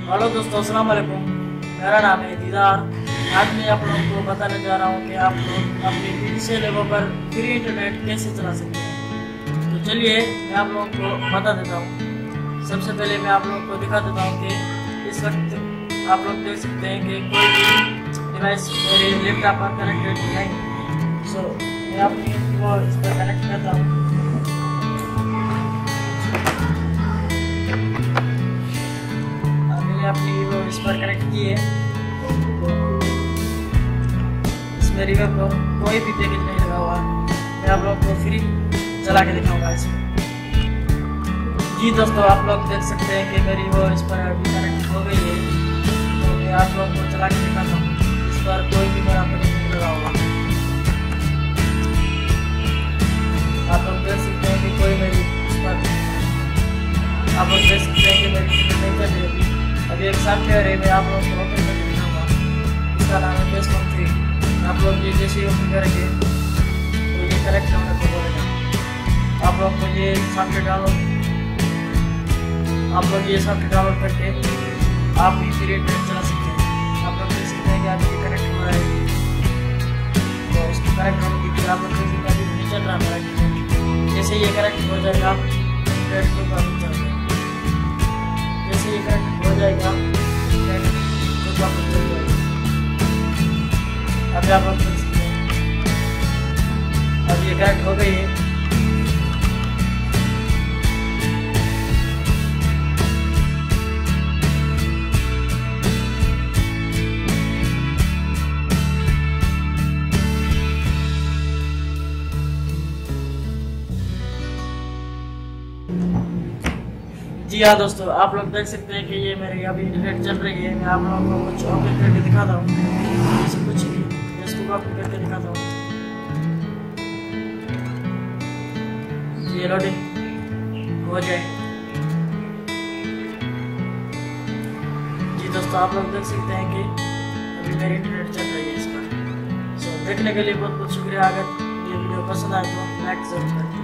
Hello दोस्तों, अस्सलाम वालेकुम। मेरा नाम है दीदार। आज मैं आप लोगों को बताने जा रहा हूँ कि आप लोग अपनी ptcl एवो पर फ्री इंटरनेट कैसे चला सकते हैं। तो चलिए मैं आप लोगों को बता देता हूँ। सबसे पहले मैं आप लोगों को दिखा देता हूँ कि इस वक्त आप लोग देख सकते हैं कि कोई भी डिवाइस मेरे लैपटॉप पर कनेक्टेड नहीं। सो मैं अपनी वो इस पर कनेक्ट करता हूँ। अपनी वो इस पर कनेक्ट की है। इसमें रिवर को कोई भी पैकेज नहीं लगा हुआ। मैं आप लोग को फ्री चला के दिखाऊंगा इसमें। जी दोस्तों, आप लोग देख सकते हैं कि मेरी वो इस पर अभी कनेक्ट हो गई है। तो मैं आप लोग को चला के दिखाता हूँ। इस पर कोई भी मेरा पैकेज नहीं लगा हुआ। आप लोग देख सकते हैं कि कोई मेरी इस पर आप लोग देख सकते हैं कि मेरी नहीं चल रही। अभी एक सॉफ्टवेयर है, मैं आप लोगों को ओपन करके दिखाऊंगा। इसका नाम है PS13। आप लोग ये जैसे ही ओपन करेंगे तो ये कनेक्ट होने को बोलेगा। आप लोग को ये सॉफ्टवेयर डाउनलोड करके आप भी फ्री इंटरनेट चला सकते हैं। आप लोग देख सकते हैं कि अभी ये कनेक्ट हो रहा है। तो इसको कनेक्ट होने की फिर आप लोग देख सकते हैं अभी नहीं चल रहा मेरा इंटरनेट। जैसे ये कनेक्ट हो जाएगा आप इंटरनेट को चल जाएगा। जैसे ये कनेक्ट हो जाएगा अभी आप लोग देख सकते हैं। अब ये कनेक्ट हो गई है। जी हाँ दोस्तों, आप लोग देख सकते हैं कि ये मेरी अभी इंटरनेट चल रही है। मैं आप लोगों को कुछ ओपन करके दिखाता हूँ। जैसे कुछ इसको ओपन करके दिखाता हूँ। ये लोडिंग हो जाए। जी दोस्तों, आप लोग देख सकते हैं कि अभी मेरी इंटरनेट चल रही है इस पर। देखने के लिए बहुत बहुत शुक्रिया। अगर ये वीडियो पसंद आए तो लाइक जरूर करें।